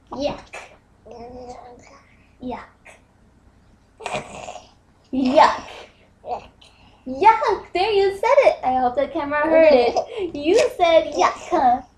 Yuck. Yuck. Yuck. Yuck. There, you said it. I hope the camera heard it. You said yuck, huh?